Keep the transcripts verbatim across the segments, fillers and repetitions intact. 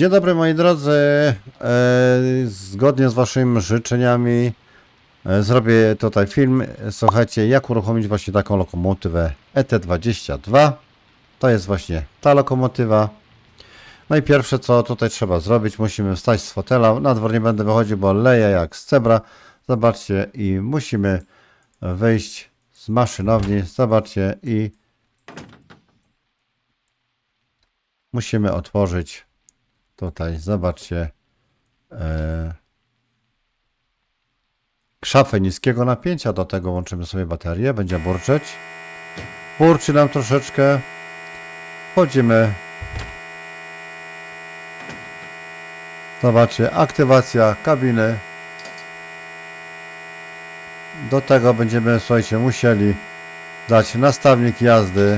Dzień dobry moi drodzy, e, zgodnie z waszymi życzeniami e, zrobię tutaj film. Słuchajcie, jak uruchomić właśnie taką lokomotywę E T dwadzieścia dwa. To jest właśnie ta lokomotywa. No i pierwsze co tutaj trzeba zrobić, musimy wstać z fotela. Na dwór nie będę wychodził, bo leję jak z cebra. Zobaczcie, i musimy wyjść z maszynowni. Zobaczcie, i musimy otworzyć tutaj, zobaczcie, e, szafę niskiego napięcia. Do tego łączymy sobie baterię, będzie burczeć. Burczy nam troszeczkę. Wchodzimy. Zobaczcie, aktywacja kabiny. Do tego będziemy, słuchajcie, musieli dać nastawnik jazdy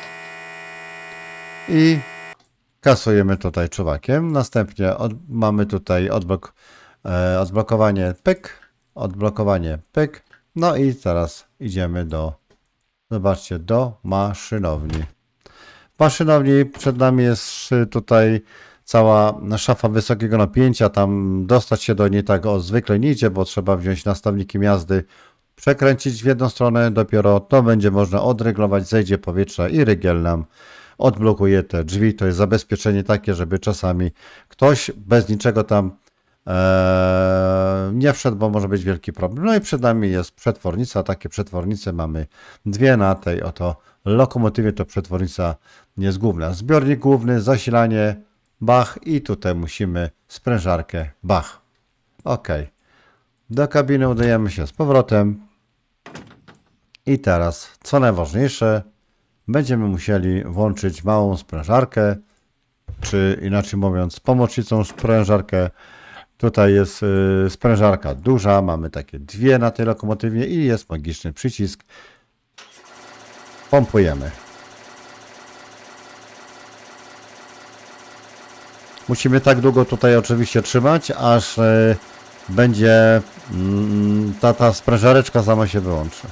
i kasujemy tutaj czuwakiem. Następnie od, mamy tutaj odblok, e, odblokowanie pyk, odblokowanie pyk. No i teraz idziemy do, zobaczcie, do maszynowni. W maszynowni przed nami jest tutaj cała szafa wysokiego napięcia. Tam dostać się do niej tak o zwykle nie idzie, bo trzeba wziąć nastawnikiem jazdy, przekręcić w jedną stronę, dopiero to będzie można odreglować, zejdzie powietrze i rygiel nam odblokuje te drzwi. To jest zabezpieczenie takie, żeby czasami ktoś bez niczego tam e, nie wszedł, bo może być wielki problem. No i przed nami jest przetwornica. Takie przetwornice mamy dwie na tej oto lokomotywie. To przetwornica jest główna. Zbiornik główny, zasilanie, bach, i tutaj musimy sprężarkę, bach. Ok. Do kabiny udajemy się z powrotem. I teraz, co najważniejsze, będziemy musieli włączyć małą sprężarkę, czy inaczej mówiąc, pomocnicą sprężarkę. Tutaj jest y, sprężarka duża, mamy takie dwie na tej lokomotywie i jest magiczny przycisk. Pompujemy. Musimy tak długo tutaj oczywiście trzymać, aż y, będzie y, ta, ta sprężareczka sama się wyłączy.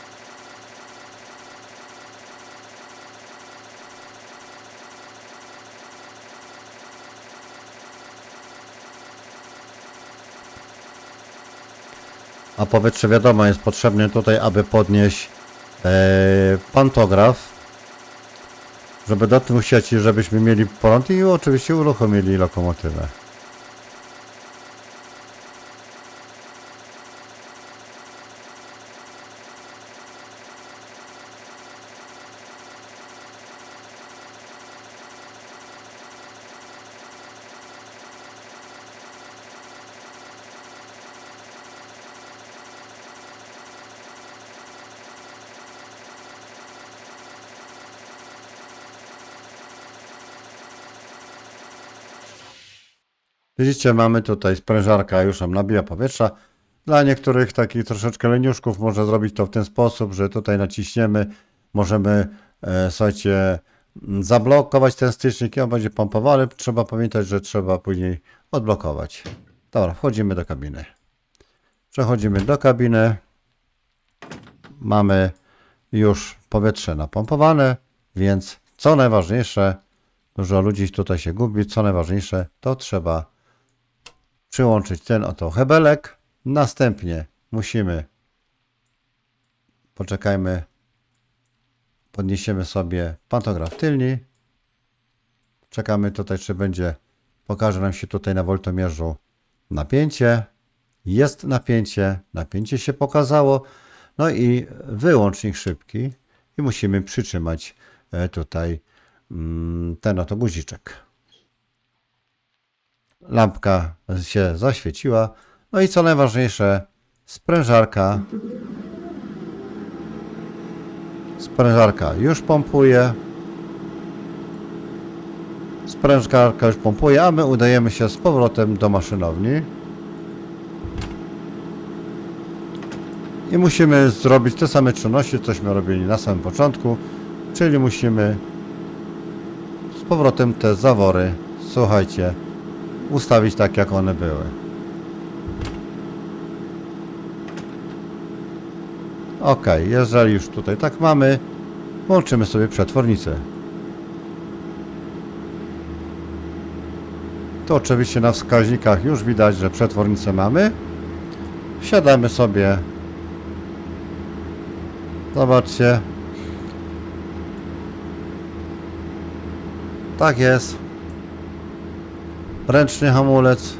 A powietrze, wiadomo, jest potrzebne tutaj, aby podnieść e, pantograf, żeby dopuścić, żebyśmy mieli prąd i oczywiście uruchomili lokomotywę. Widzicie, mamy tutaj sprężarka, już nam nabija powietrza. Dla niektórych takich troszeczkę leniuszków można zrobić to w ten sposób, że tutaj naciśniemy, możemy, e, słuchajcie, zablokować ten stycznik i on będzie pompowany. Trzeba pamiętać, że trzeba później odblokować. Dobra, wchodzimy do kabiny. Przechodzimy do kabiny. Mamy już powietrze napompowane, więc co najważniejsze, dużo ludzi tutaj się gubi, co najważniejsze, to trzeba przyłączyć ten oto hebelek. Następnie musimy, poczekajmy, podniesiemy sobie pantograf tylny. Czekamy tutaj, czy będzie, pokaże nam się tutaj na woltomierzu napięcie. Jest napięcie, napięcie się pokazało. No i wyłącznik szybki i musimy przytrzymać tutaj ten oto guziczek. Lampka się zaświeciła. No i co najważniejsze, sprężarka. Sprężarka już pompuje. Sprężarka już pompuje, a my udajemy się z powrotem do maszynowni. I musimy zrobić te same czynności, cośmy robili na samym początku. Czyli musimy z powrotem te zawory, słuchajcie, ustawić tak, jak one były. Ok, jeżeli już tutaj tak mamy, włączymy sobie przetwornicę. Tu oczywiście na wskaźnikach już widać, że przetwornicę mamy. Wsiadamy sobie. Zobaczcie. Tak jest. Ręczny hamulec.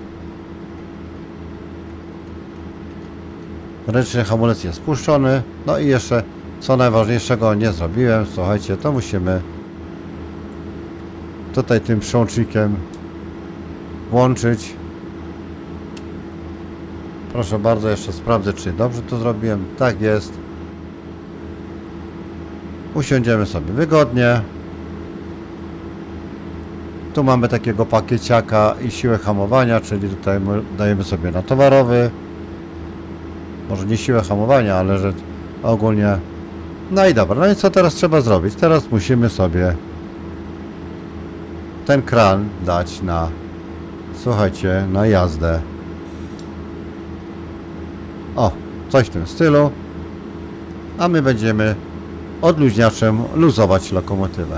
Ręczny hamulec jest spuszczony. No i jeszcze co najważniejszego nie zrobiłem. Słuchajcie, to musimy tutaj tym przełącznikiem włączyć. Proszę bardzo, jeszcze sprawdzę, czy dobrze to zrobiłem. Tak jest. Usiądziemy sobie wygodnie. Tu mamy takiego pakieciaka i siłę hamowania, czyli tutaj dajemy sobie na towarowy. Może nie siłę hamowania, ale że ogólnie. No i dobra, no i co teraz trzeba zrobić? Teraz musimy sobie ten kran dać na, słuchajcie, na jazdę. O, coś w tym stylu. A my będziemy odluźniaczem luzować lokomotywę.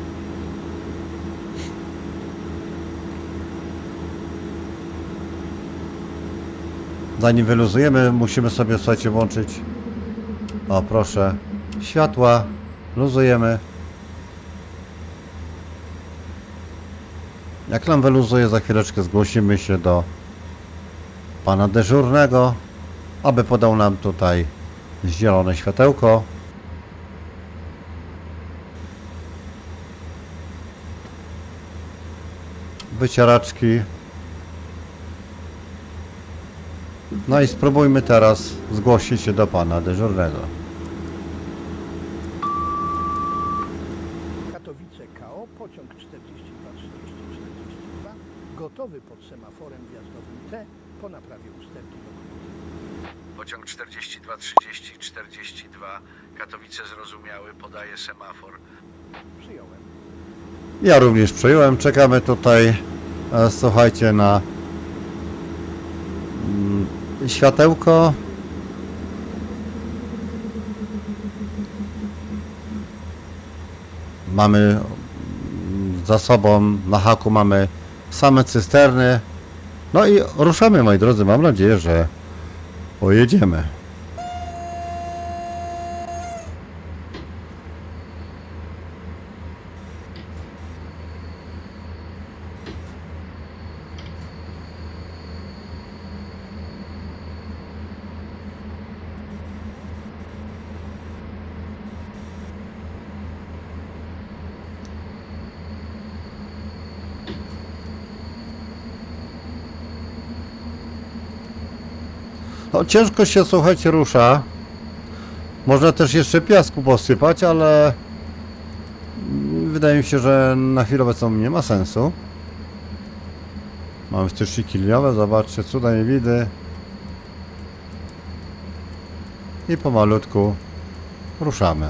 Zanim wyluzujemy, musimy sobie, słuchajcie, włączyć, o proszę, światła, luzujemy. Jak nam wyluzuje, za chwileczkę zgłosimy się do pana dyżurnego, aby podał nam tutaj zielone światełko. Wycieraczki. No i spróbujmy teraz zgłosić się do pana dyżurnego. Katowice K O, pociąg czterdzieści dwa trzydzieści czterdzieści dwa, gotowy pod semaforem wjazdowym T po naprawie usterki lokomotywy. Pociąg czterdzieści dwa trzydzieści czterdzieści dwa, Katowice zrozumiały, podaje semafor. Przyjąłem. Ja również przyjąłem. Czekamy tutaj, e, słuchajcie, na mm, światełko. Mamy mm, za sobą, na haku mamy same cysterny. No i ruszamy, moi drodzy. Mam nadzieję, że pojedziemy. No, ciężko się, słuchajcie, rusza. Można też jeszcze piasku posypać, ale wydaje mi się, że na chwilę obecną nie ma sensu. Mamy wstyczniki liniowe, zobaczcie, cuda nie widy. I pomalutku ruszamy.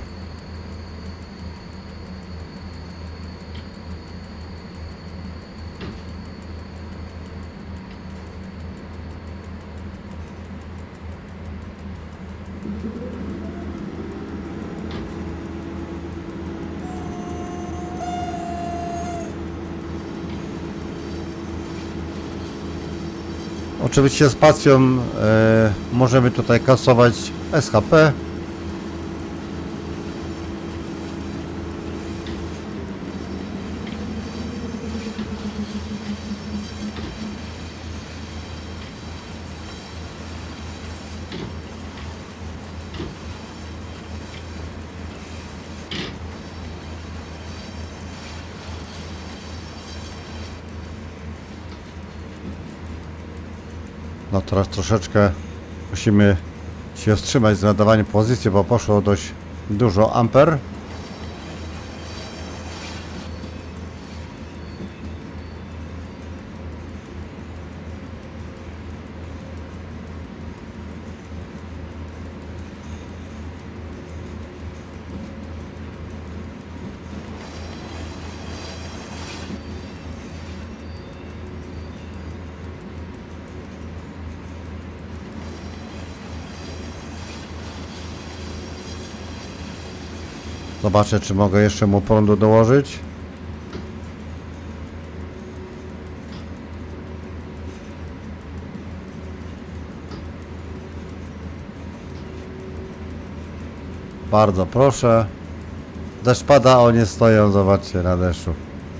Oczywiście spacją e, możemy tutaj kasować S H P. No teraz troszeczkę musimy się wstrzymać z nadawaniem pozycji, bo poszło dość dużo amper. Zobaczę, czy mogę jeszcze mu prądu dołożyć. Bardzo proszę. Deszcz pada, a oni stoją, zobaczcie, na deszczu.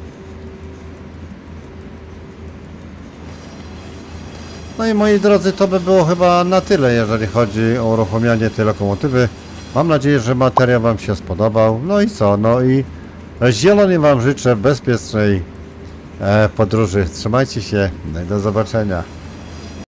No i moi drodzy, to by było chyba na tyle, jeżeli chodzi o uruchomienie tej lokomotywy. Mam nadzieję, że materiał Wam się spodobał. No i co? No i zielonie Wam życzę bezpiecznej e, podróży. Trzymajcie się. Do zobaczenia.